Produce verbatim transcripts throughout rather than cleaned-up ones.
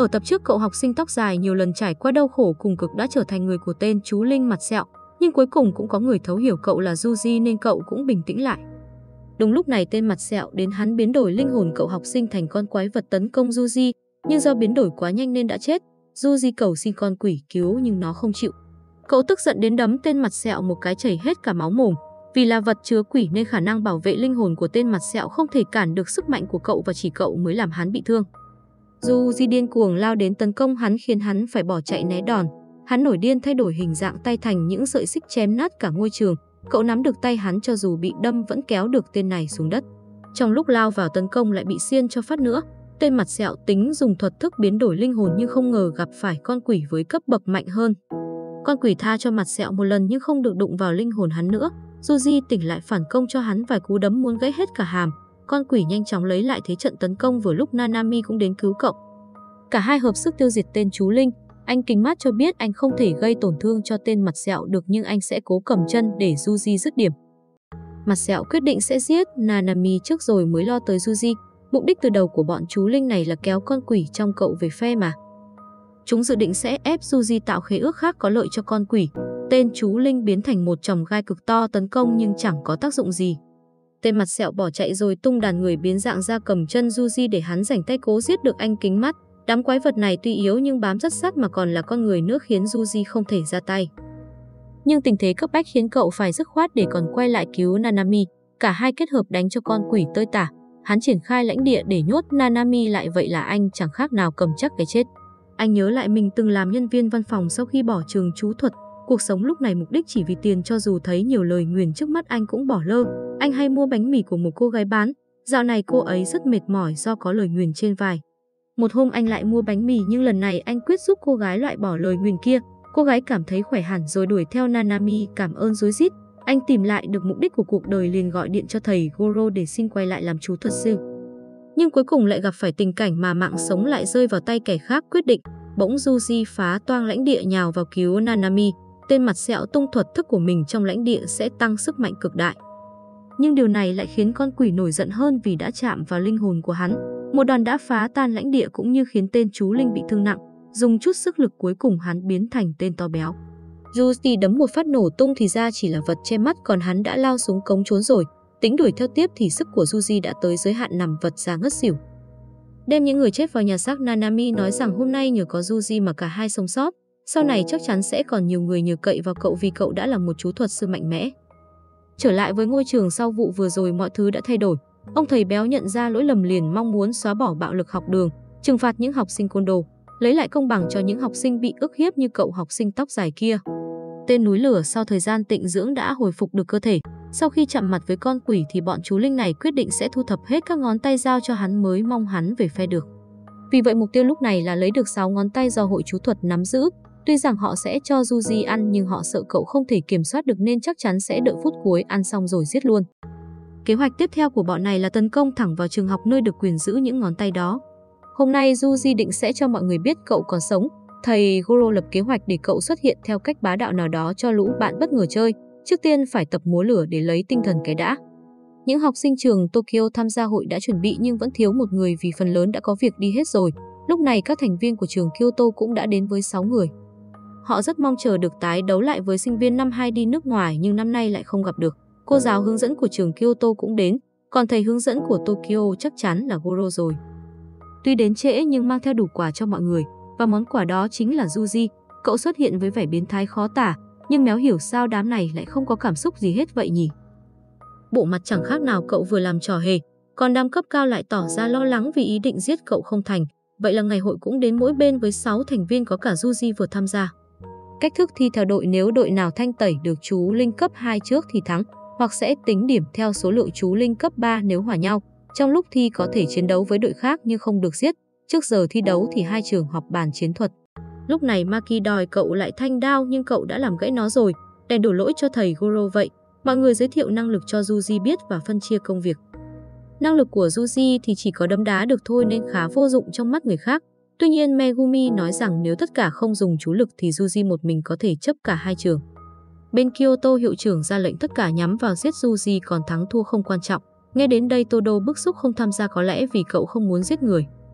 Ở tập trước, cậu học sinh tóc dài nhiều lần trải qua đau khổ cùng cực đã trở thành người của tên chú Linh mặt sẹo, nhưng cuối cùng cũng có người thấu hiểu cậu là Yuji nên cậu cũng bình tĩnh lại. Đúng lúc này tên mặt sẹo đến, hắn biến đổi linh hồn cậu học sinh thành con quái vật tấn công Yuji, nhưng do biến đổi quá nhanh nên đã chết. Yuji cầu xin con quỷ cứu nhưng nó không chịu. Cậu tức giận đến đấm tên mặt sẹo một cái chảy hết cả máu mồm. Vì là vật chứa quỷ nên khả năng bảo vệ linh hồn của tên mặt sẹo không thể cản được sức mạnh của cậu và chỉ cậu mới làm hắn bị thương. Yuji điên cuồng lao đến tấn công hắn khiến hắn phải bỏ chạy né đòn. Hắn nổi điên thay đổi hình dạng tay thành những sợi xích chém nát cả ngôi trường. Cậu nắm được tay hắn, cho dù bị đâm vẫn kéo được tên này xuống đất. Trong lúc lao vào tấn công lại bị xiên cho phát nữa. Tên mặt sẹo tính dùng thuật thức biến đổi linh hồn nhưng không ngờ gặp phải con quỷ với cấp bậc mạnh hơn. Con quỷ tha cho mặt sẹo một lần nhưng không được đụng vào linh hồn hắn nữa. Yuji tỉnh lại phản công cho hắn vài cú đấm muốn gãy hết cả hàm. Con quỷ nhanh chóng lấy lại thế trận tấn công vừa lúc Nanami cũng đến cứu cậu. Cả hai hợp sức tiêu diệt tên chú Linh. Anh kính mát cho biết anh không thể gây tổn thương cho tên mặt sẹo được nhưng anh sẽ cố cầm chân để Yuji dứt điểm. Mặt sẹo quyết định sẽ giết Nanami trước rồi mới lo tới Yuji. Mục đích từ đầu của bọn chú Linh này là kéo con quỷ trong cậu về phe mà. Chúng dự định sẽ ép Yuji tạo khế ước khác có lợi cho con quỷ. Tên chú Linh biến thành một chòm gai cực to tấn công nhưng chẳng có tác dụng gì. Tên mặt sẹo bỏ chạy rồi tung đàn người biến dạng ra cầm chân Yuji để hắn rảnh tay cố giết được anh kính mắt. Đám quái vật này tuy yếu nhưng bám rất sát mà còn là con người nước khiến Yuji không thể ra tay. Nhưng tình thế cấp bách khiến cậu phải dứt khoát để còn quay lại cứu Nanami. Cả hai kết hợp đánh cho con quỷ tơi tả. Hắn triển khai lãnh địa để nhốt Nanami lại, vậy là anh chẳng khác nào cầm chắc cái chết. Anh nhớ lại mình từng làm nhân viên văn phòng sau khi bỏ trường chú thuật. Cuộc sống lúc này mục đích chỉ vì tiền, cho dù thấy nhiều lời nguyền trước mắt anh cũng bỏ lơ. Anh hay mua bánh mì của một cô gái bán. Dạo này cô ấy rất mệt mỏi do có lời nguyền trên vai. Một hôm anh lại mua bánh mì nhưng lần này anh quyết giúp cô gái loại bỏ lời nguyền kia. Cô gái cảm thấy khỏe hẳn rồi đuổi theo Nanami cảm ơn rối rít. Anh tìm lại được mục đích của cuộc đời liền gọi điện cho thầy Goro để xin quay lại làm chú thuật sư. Nhưng cuối cùng lại gặp phải tình cảnh mà mạng sống lại rơi vào tay kẻ khác quyết định. Bỗng Yuji phá toang lãnh địa nhào vào cứu Nanami. Tên mặt sẹo tung thuật thức của mình trong lãnh địa sẽ tăng sức mạnh cực đại. Nhưng điều này lại khiến con quỷ nổi giận hơn vì đã chạm vào linh hồn của hắn. Một đòn đã phá tan lãnh địa cũng như khiến tên chú Linh bị thương nặng. Dùng chút sức lực cuối cùng hắn biến thành tên to béo. Yuji đấm một phát nổ tung thì ra chỉ là vật che mắt, còn hắn đã lao xuống cống trốn rồi. Tính đuổi theo tiếp thì sức của Yuji đã tới giới hạn, nằm vật ra ngất xỉu. Đem những người chết vào nhà xác, Nanami nói rằng hôm nay nhờ có Yuji mà cả hai sống sót. Sau này chắc chắn sẽ còn nhiều người nhờ cậy vào cậu vì cậu đã là một chú thuật sư mạnh mẽ. Trở lại với ngôi trường sau vụ vừa rồi, mọi thứ đã thay đổi. Ông thầy béo nhận ra lỗi lầm liền mong muốn xóa bỏ bạo lực học đường, trừng phạt những học sinh côn đồ, lấy lại công bằng cho những học sinh bị ức hiếp như cậu học sinh tóc dài kia. Tên núi lửa sau thời gian tịnh dưỡng đã hồi phục được cơ thể. Sau khi chạm mặt với con quỷ thì bọn chú Linh này quyết định sẽ thu thập hết các ngón tay giao cho hắn mới mong hắn về phe được. Vì vậy mục tiêu lúc này là lấy được sáu ngón tay do hội chú thuật nắm giữ. Tuy rằng họ sẽ cho Yuji ăn nhưng họ sợ cậu không thể kiểm soát được nên chắc chắn sẽ đợi phút cuối ăn xong rồi giết luôn. Kế hoạch tiếp theo của bọn này là tấn công thẳng vào trường học nơi được quyền giữ những ngón tay đó. Hôm nay Yuji định sẽ cho mọi người biết cậu còn sống. Thầy Goro lập kế hoạch để cậu xuất hiện theo cách bá đạo nào đó cho lũ bạn bất ngờ chơi. Trước tiên phải tập múa lửa để lấy tinh thần cái đã. Những học sinh trường Tokyo tham gia hội đã chuẩn bị nhưng vẫn thiếu một người vì phần lớn đã có việc đi hết rồi. Lúc này các thành viên của trường Kyoto cũng đã đến với sáu người. Họ rất mong chờ được tái đấu lại với sinh viên năm hai đi nước ngoài nhưng năm nay lại không gặp được. Cô giáo hướng dẫn của trường Kyoto cũng đến, còn thầy hướng dẫn của Tokyo chắc chắn là Goro rồi. Tuy đến trễ nhưng mang theo đủ quà cho mọi người, và món quà đó chính là Yuji. Cậu xuất hiện với vẻ biến thái khó tả, nhưng méo hiểu sao đám này lại không có cảm xúc gì hết vậy nhỉ. Bộ mặt chẳng khác nào cậu vừa làm trò hề, còn đám cấp cao lại tỏ ra lo lắng vì ý định giết cậu không thành. Vậy là ngày hội cũng đến mỗi bên với sáu thành viên có cả Yuji vừa tham gia. Cách thức thi theo đội, nếu đội nào thanh tẩy được chú Linh cấp hai trước thì thắng, hoặc sẽ tính điểm theo số lượng chú Linh cấp ba nếu hòa nhau. Trong lúc thi có thể chiến đấu với đội khác nhưng không được giết. Trước giờ thi đấu thì hai trường họp bàn chiến thuật. Lúc này Maki đòi cậu lại thanh đao nhưng cậu đã làm gãy nó rồi, đành đổ lỗi cho thầy Goro vậy. Mọi người giới thiệu năng lực cho Yuji biết và phân chia công việc. Năng lực của Yuji thì chỉ có đấm đá được thôi nên khá vô dụng trong mắt người khác. Tuy nhiên Megumi nói rằng nếu tất cả không dùng chú lực thì Yuji một mình có thể chấp cả hai trường. Bên Kyoto hiệu trưởng ra lệnh tất cả nhắm vào giết Yuji, còn thắng thua không quan trọng. Nghe đến đây Todo bức xúc không tham gia, có lẽ vì cậu không muốn giết người.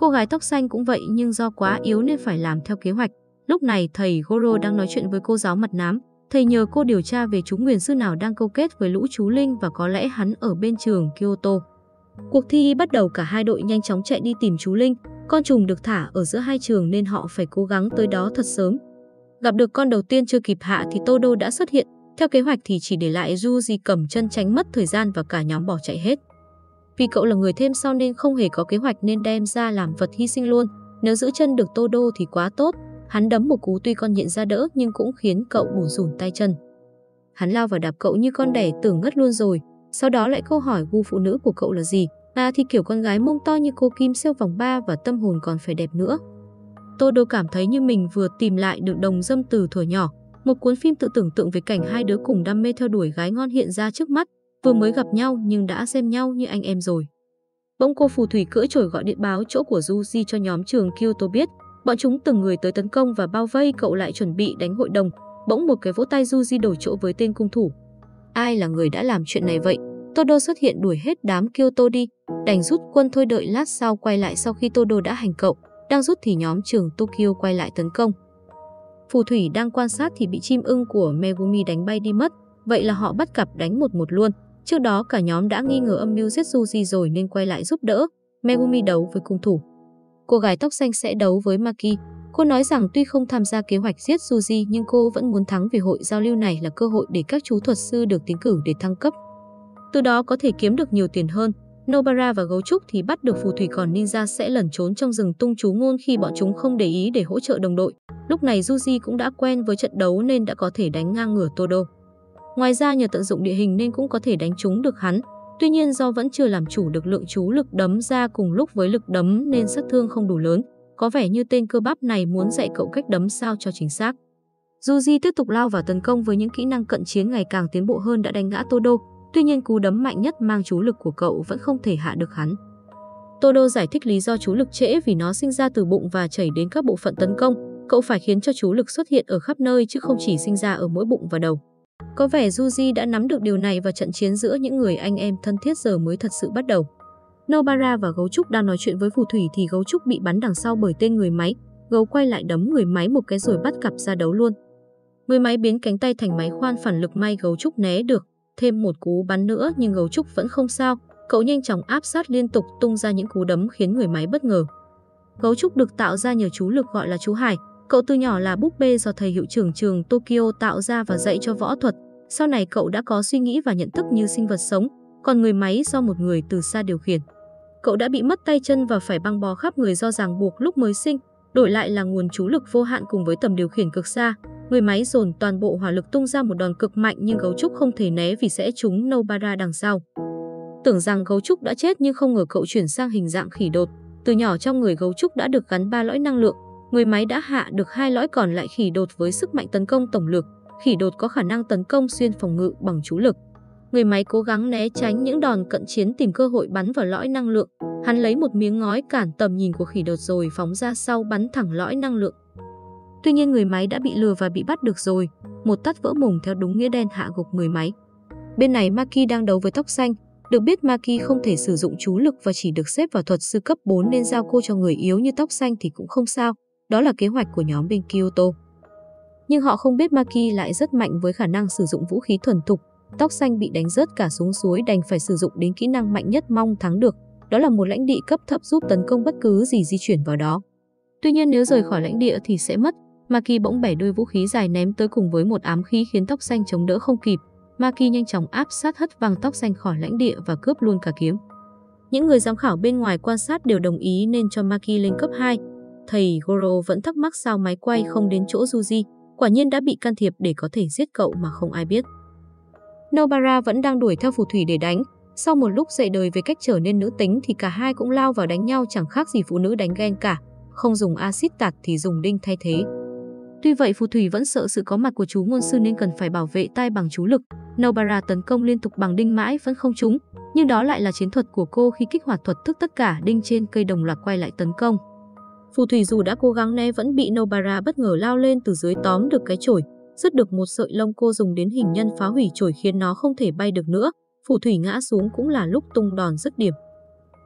Cô gái tóc xanh cũng vậy nhưng do quá yếu nên phải làm theo kế hoạch. Lúc này thầy Goro đang nói chuyện với cô giáo mặt nám. Thầy nhờ cô điều tra về chú nguyền sư nào đang câu kết với lũ chú linh và có lẽ hắn ở bên trường Kyoto. Cuộc thi bắt đầu, cả hai đội nhanh chóng chạy đi tìm chú linh. Con trùng được thả ở giữa hai trường nên họ phải cố gắng tới đó thật sớm. Gặp được con đầu tiên chưa kịp hạ thì Todo đã xuất hiện. Theo kế hoạch thì chỉ để lại Yuji cầm chân tránh mất thời gian và cả nhóm bỏ chạy hết. Vì cậu là người thêm sau nên không hề có kế hoạch nên đem ra làm vật hy sinh luôn. Nếu giữ chân được Todo thì quá tốt. Hắn đấm một cú tuy con nhện ra đỡ nhưng cũng khiến cậu bủn rủn tay chân. Hắn lao vào đạp cậu như con đẻ, tưởng ngất luôn rồi. Sau đó lại câu hỏi gu phụ nữ của cậu là gì. À thì kiểu con gái mông to như cô Kim Seo vòng ba và tâm hồn còn phải đẹp nữa. Todo cảm thấy như mình vừa tìm lại được đồng dâm từ thuở nhỏ. Một cuốn phim tự tưởng tượng về cảnh hai đứa cùng đam mê theo đuổi gái ngon hiện ra trước mắt. Vừa mới gặp nhau nhưng đã xem nhau như anh em rồi. Bỗng cô phù thủy cưỡi chổi gọi điện báo chỗ của Yuji cho nhóm trường Kyoto biết. Bọn chúng từng người tới tấn công và bao vây cậu lại chuẩn bị đánh hội đồng. Bỗng một cái vỗ tay Yuji đổi chỗ với tên cung thủ. Ai là người đã làm chuyện này vậy? Todo xuất hiện đuổi hết đám Kyoto đi. Đành rút quân thôi, đợi lát sau quay lại. Sau khi Todo đã hành cậu, đang rút thì nhóm trường Tokyo quay lại tấn công. Phù thủy đang quan sát thì bị chim ưng của Megumi đánh bay đi mất. Vậy là họ bắt cặp đánh một một luôn. Trước đó cả nhóm đã nghi ngờ âm mưu giết Yuji rồi nên quay lại giúp đỡ. Megumi đấu với cung thủ. Cô gái tóc xanh sẽ đấu với Maki. Cô nói rằng tuy không tham gia kế hoạch giết Yuji nhưng cô vẫn muốn thắng vì hội giao lưu này là cơ hội để các chú thuật sư được tiến cử để thăng cấp. Từ đó có thể kiếm được nhiều tiền hơn. Nobara và gấu trúc thì bắt được phù thủy, còn ninja sẽ lẩn trốn trong rừng tung chú ngôn khi bọn chúng không để ý để hỗ trợ đồng đội. Lúc này Yuji cũng đã quen với trận đấu nên đã có thể đánh ngang ngửa Todo. Ngoài ra nhờ tận dụng địa hình nên cũng có thể đánh trúng được hắn. Tuy nhiên do vẫn chưa làm chủ được lượng chú lực đấm ra cùng lúc với lực đấm nên sát thương không đủ lớn. Có vẻ như tên cơ bắp này muốn dạy cậu cách đấm sao cho chính xác. Yuji tiếp tục lao vào tấn công với những kỹ năng cận chiến ngày càng tiến bộ hơn, đã đánh ngã Todo. Tuy nhiên cú đấm mạnh nhất mang chú lực của cậu vẫn không thể hạ được hắn. Todo giải thích lý do chú lực trễ vì nó sinh ra từ bụng và chảy đến các bộ phận tấn công. Cậu phải khiến cho chú lực xuất hiện ở khắp nơi chứ không chỉ sinh ra ở mỗi bụng và đầu. Có vẻ Yuji đã nắm được điều này và trận chiến giữa những người anh em thân thiết giờ mới thật sự bắt đầu. Nobara và gấu trúc đang nói chuyện với phù thủy thì gấu trúc bị bắn đằng sau bởi tên người máy. Gấu quay lại đấm người máy một cái rồi bắt cặp ra đấu luôn. Người máy biến cánh tay thành máy khoan phản lực, may gấu trúc né được. Thêm một cú bắn nữa nhưng gấu trúc vẫn không sao. Cậu nhanh chóng áp sát liên tục tung ra những cú đấm khiến người máy bất ngờ. Gấu trúc được tạo ra nhờ chú lực gọi là chú Hải. Cậu từ nhỏ là búp bê do thầy hiệu trưởng trường Tokyo tạo ra và dạy cho võ thuật. Sau này cậu đã có suy nghĩ và nhận thức như sinh vật sống, còn người máy do một người từ xa điều khiển. Cậu đã bị mất tay chân và phải băng bó khắp người do ràng buộc lúc mới sinh, đổi lại là nguồn chú lực vô hạn cùng với tầm điều khiển cực xa. Người máy dồn toàn bộ hỏa lực tung ra một đòn cực mạnh nhưng gấu trúc không thể né vì sẽ trúng Nobara đằng sau. Tưởng rằng gấu trúc đã chết nhưng không ngờ cậu chuyển sang hình dạng khỉ đột. Từ nhỏ trong người gấu trúc đã được gắn ba lõi năng lượng. Người máy đã hạ được hai lõi còn lại khỉ đột với sức mạnh tấn công tổng lực. Khỉ đột có khả năng tấn công xuyên phòng ngự bằng chú lực. Người máy cố gắng né tránh những đòn cận chiến, tìm cơ hội bắn vào lõi năng lượng. Hắn lấy một miếng ngói cản tầm nhìn của khỉ đột rồi phóng ra sau bắn thẳng lõi năng lượng. Tuy nhiên người máy đã bị lừa và bị bắt được rồi. Một tát vỡ mồm theo đúng nghĩa đen hạ gục người máy. Bên này Maki đang đấu với tóc xanh. Được biết Maki không thể sử dụng chú lực và chỉ được xếp vào thuật sư cấp bốn nên giao cô cho người yếu như tóc xanh thì cũng không sao. Đó là kế hoạch của nhóm bên Kyoto. Nhưng họ không biết Maki lại rất mạnh với khả năng sử dụng vũ khí thuần thục. Tóc xanh bị đánh rớt cả xuống suối đành phải sử dụng đến kỹ năng mạnh nhất mong thắng được. Đó là một lãnh địa cấp thấp giúp tấn công bất cứ gì di chuyển vào đó. Tuy nhiên nếu rời khỏi lãnh địa thì sẽ mất. Maki bỗng bẻ đôi vũ khí dài ném tới cùng với một ám khí khiến tóc xanh chống đỡ không kịp. Maki nhanh chóng áp sát hất văng tóc xanh khỏi lãnh địa và cướp luôn cả kiếm. Những người giám khảo bên ngoài quan sát đều đồng ý nên cho Maki lên cấp hai. Thầy Goro vẫn thắc mắc sao máy quay không đến chỗ Yuji. Quả nhiên đã bị can thiệp để có thể giết cậu mà không ai biết. Nobara vẫn đang đuổi theo phù thủy để đánh. Sau một lúc dạy đời về cách trở nên nữ tính thì cả hai cũng lao vào đánh nhau, chẳng khác gì phụ nữ đánh ghen cả. Không dùng axit tạt thì dùng đinh thay thế. Tuy vậy phù thủy vẫn sợ sự có mặt của chú ngôn sư nên cần phải bảo vệ tai bằng chú lực. Nobara tấn công liên tục bằng đinh mãi vẫn không trúng. Nhưng đó lại là chiến thuật của cô khi kích hoạt thuật thức, tất cả đinh trên cây đồng loạt quay lại tấn công. Phù thủy dù đã cố gắng né vẫn bị Nobara bất ngờ lao lên từ dưới tóm được cái chổi. Rứt được một sợi lông cô dùng đến hình nhân phá hủy chổi khiến nó không thể bay được nữa. Phù thủy ngã xuống cũng là lúc tung đòn dứt điểm.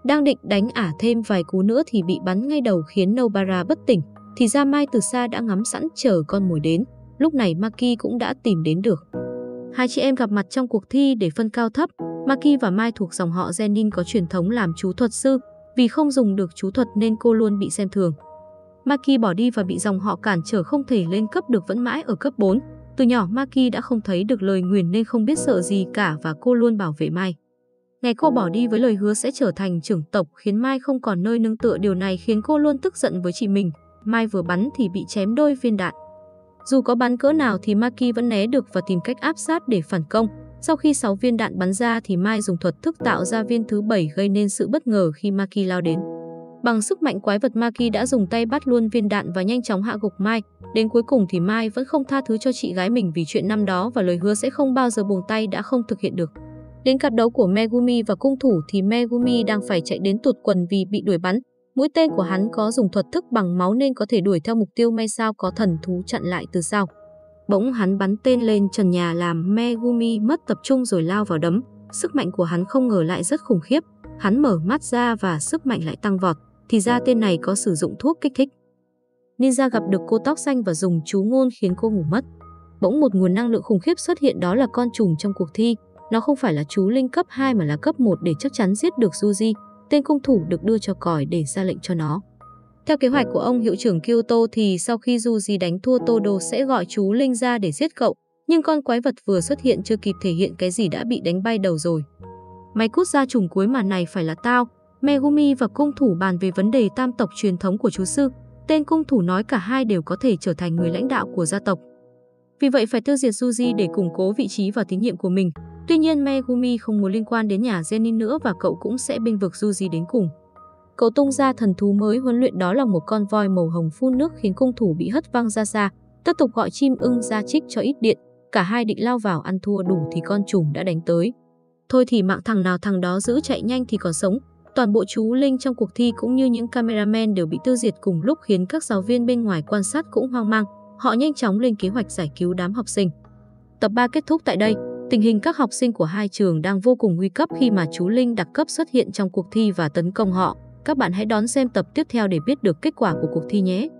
Đang định đánh ả thêm vài cú nữa thì bị bắn ngay đầu khiến Nobara bất tỉnh. Thì ra Mai từ xa đã ngắm sẵn chờ con mồi đến. Lúc này Maki cũng đã tìm đến được. Hai chị em gặp mặt trong cuộc thi để phân cao thấp. Maki và Mai thuộc dòng họ Zenin có truyền thống làm chú thuật sư. Vì không dùng được chú thuật nên cô luôn bị xem thường. Maki bỏ đi và bị dòng họ cản trở không thể lên cấp được, vẫn mãi ở cấp bốn. Từ nhỏ Maki đã không thấy được lời nguyền nên không biết sợ gì cả và cô luôn bảo vệ Mai. Ngày cô bỏ đi với lời hứa sẽ trở thành trưởng tộc khiến Mai không còn nơi nương tựa, điều này khiến cô luôn tức giận với chị mình. Mai vừa bắn thì bị chém đôi viên đạn. Dù có bắn cỡ nào thì Maki vẫn né được và tìm cách áp sát để phản công. Sau khi sáu viên đạn bắn ra thì Mai dùng thuật thức tạo ra viên thứ bảy gây nên sự bất ngờ khi Maki lao đến. Bằng sức mạnh quái vật, Maki đã dùng tay bắt luôn viên đạn và nhanh chóng hạ gục Mai. Đến cuối cùng thì Mai vẫn không tha thứ cho chị gái mình vì chuyện năm đó và lời hứa sẽ không bao giờ buông tay đã không thực hiện được. Đến cặp đấu của Megumi và cung thủ thì Megumi đang phải chạy đến tụt quần vì bị đuổi bắn. Mũi tên của hắn có dùng thuật thức bằng máu nên có thể đuổi theo mục tiêu, may sao có thần thú chặn lại từ sau. Bỗng hắn bắn tên lên trần nhà làm Megumi mất tập trung rồi lao vào đấm. Sức mạnh của hắn không ngờ lại rất khủng khiếp. Hắn mở mắt ra và sức mạnh lại tăng vọt. Thì ra tên này có sử dụng thuốc kích thích. Ninja gặp được cô tóc xanh và dùng chú ngôn khiến cô ngủ mất. Bỗng một nguồn năng lượng khủng khiếp xuất hiện, đó là con trùng trong cuộc thi. Nó không phải là chú linh cấp hai mà là cấp một để chắc chắn giết được Yuji. Tên cung thủ được đưa cho còi để ra lệnh cho nó. Theo kế hoạch của ông hiệu trưởng Kyoto thì sau khi Yuji đánh thua, Todo sẽ gọi chú linh ra để giết cậu. Nhưng con quái vật vừa xuất hiện chưa kịp thể hiện cái gì đã bị đánh bay đầu rồi. Mày cút ra, trùng cuối màn này phải là tao. Megumi và cung thủ bàn về vấn đề tam tộc truyền thống của chú sư. Tên cung thủ nói cả hai đều có thể trở thành người lãnh đạo của gia tộc. Vì vậy phải tiêu diệt Yuji để củng cố vị trí và tín nhiệm của mình. Tuy nhiên Megumi không muốn liên quan đến nhà Zenin nữa và cậu cũng sẽ bênh vực Yuji đến cùng. Cậu tung ra thần thú mới huấn luyện, đó là một con voi màu hồng phun nước khiến cung thủ bị hất văng ra xa. Tiếp tục gọi chim ưng ra trích cho ít điện. Cả hai định lao vào ăn thua đủ thì con trùng đã đánh tới. Thôi thì mạng thằng nào thằng đó giữ, chạy nhanh thì còn sống. Toàn bộ chú linh trong cuộc thi cũng như những cameraman đều bị tiêu diệt cùng lúc khiến các giáo viên bên ngoài quan sát cũng hoang mang. Họ nhanh chóng lên kế hoạch giải cứu đám học sinh. Tập ba kết thúc tại đây. Tình hình các học sinh của hai trường đang vô cùng nguy cấp khi mà chú linh đặc cấp xuất hiện trong cuộc thi và tấn công họ. Các bạn hãy đón xem tập tiếp theo để biết được kết quả của cuộc thi nhé.